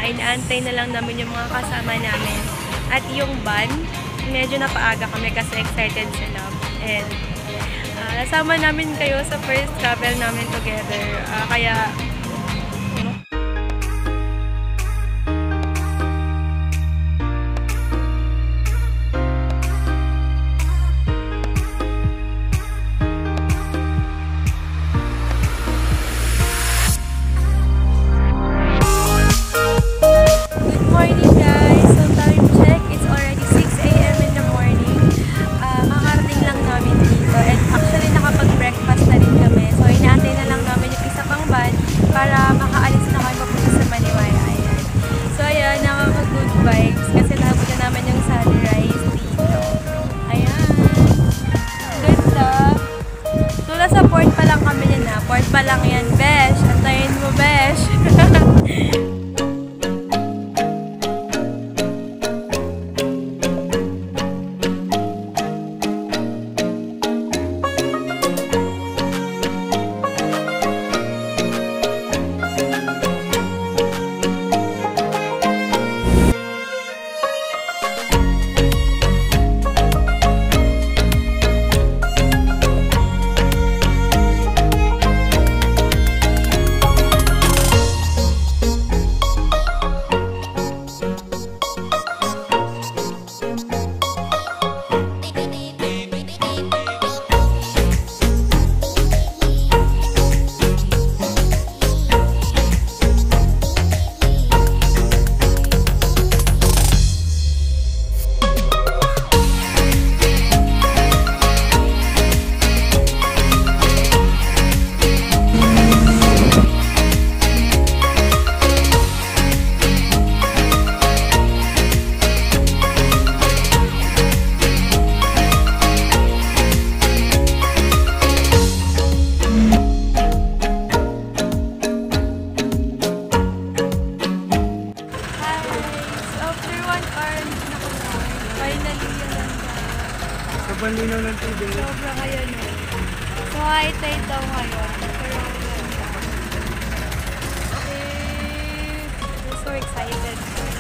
inaantay na lang namin yung mga kasama namin. At yung van, medyo napaaga kami kasi excited sila. And nasama namin kayo sa first travel namin together. Kaya para makaalis na kayo mapunta sa Maniwaya. Ayan. So ayan, nakaka-good vibes kasi nakabot na naman yung sunrise dito. Ayan. Ganda. So nasa port pa lang kami yan ha. Port pa lang yan, besh. Antayin mo, besh. Sobrang linaw ng tubig. Sobra kayo no. So high tide daw ngayon. Okay. I'm so excited.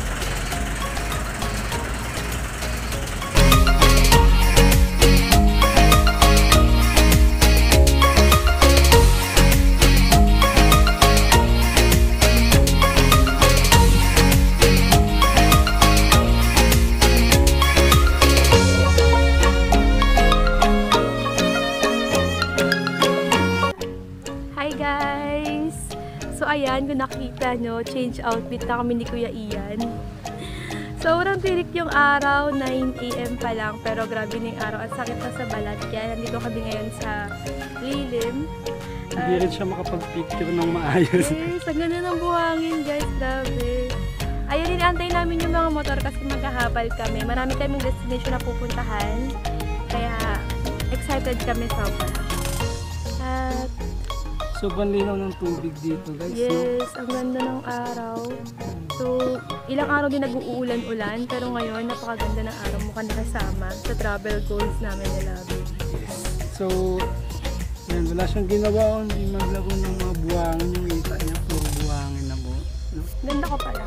Ayan, kung nakita nyo, change outfit na kami ni Kuya Ian. Sobrang tirik yung araw, 9 AM pa lang, pero grabe na yung araw at sakit na sa balat. Kaya nandito kami ngayon sa lilim. Hindi rin siya makapag-picture ng maayos. Yes, ang ganda ng buhangin guys, grabe. Ayun, inaantay namin yung mga motor kasi maghahabal kami. Marami kaming destination na pupuntahan. Kaya excited kami sobra. At sobrang linaw ng tubig dito guys. yes, no? Ang ganda ng araw. So, ilang araw din nag-uulan-ulan, pero ngayon napakaganda ng araw, mukhang nakasama sa travel goals namin ni Labi. So, yan, wala siyang ginawa, hindi maglaro ng mga buhangin yung ita niya, puro buhangin na po. No? Ganda ko pala.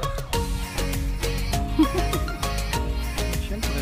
Siyempre.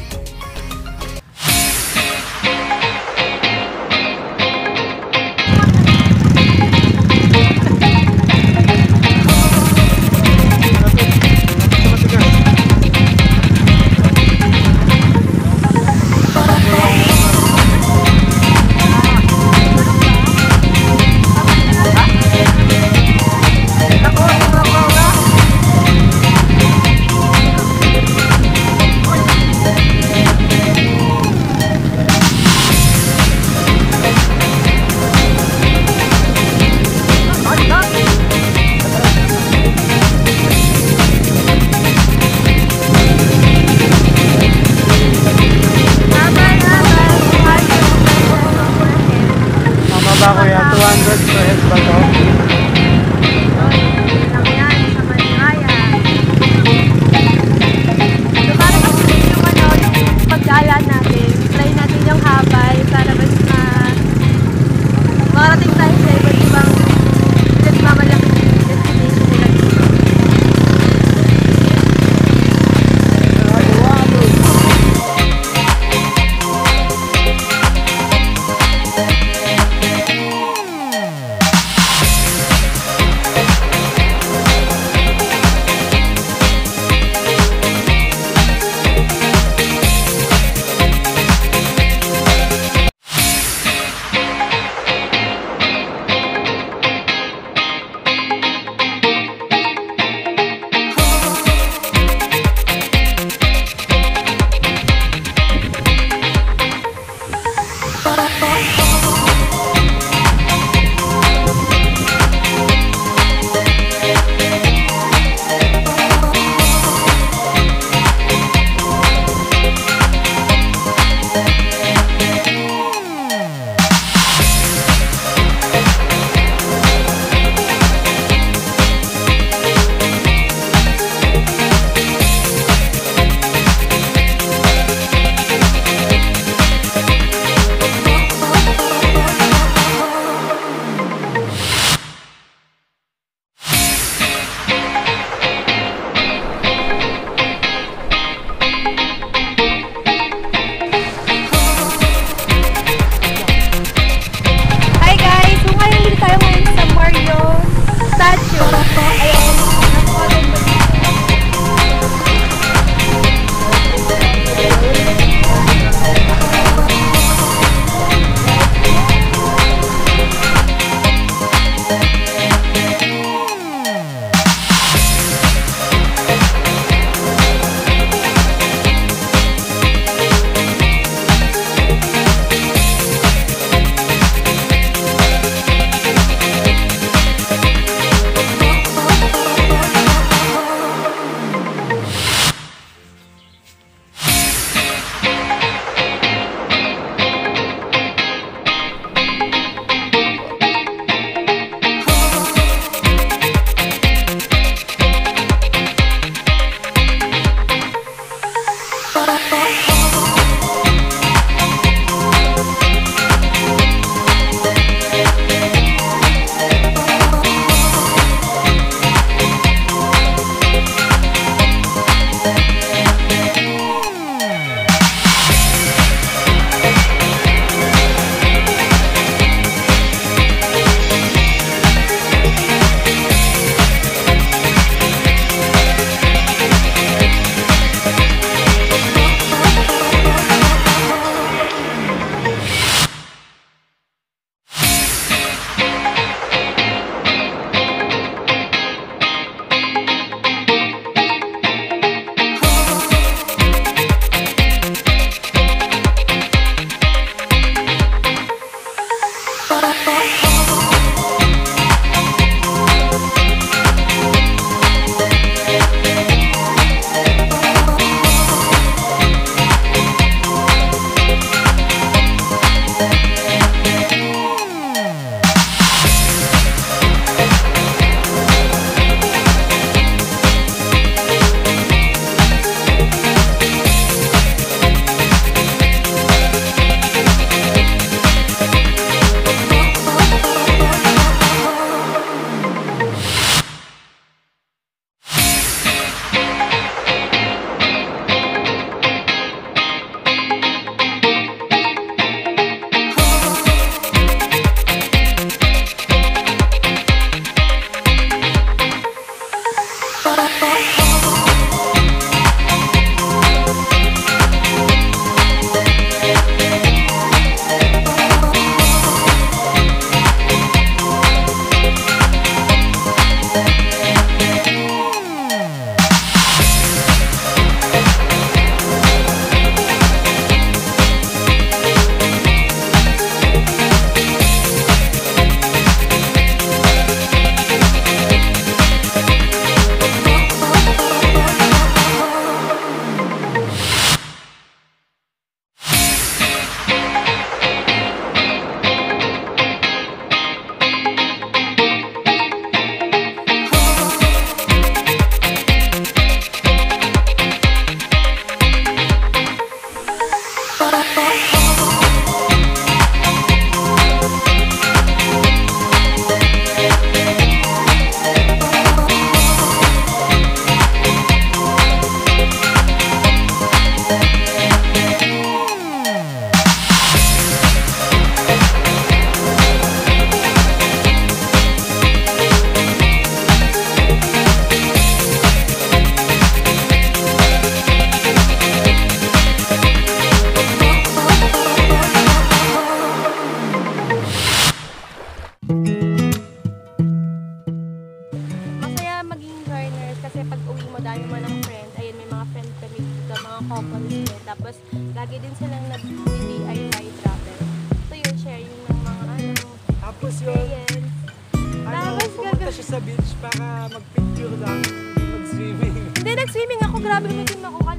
couples din. Tapos, lagi din silang nag-DIY travel. So, yun, sharing ng mga Tapos yun, experience. ano, Tapos, pumunta siya sa beach para mag-picture lang, mag-swimming. Hindi, nag-swimming ako. Grabe, umitim ako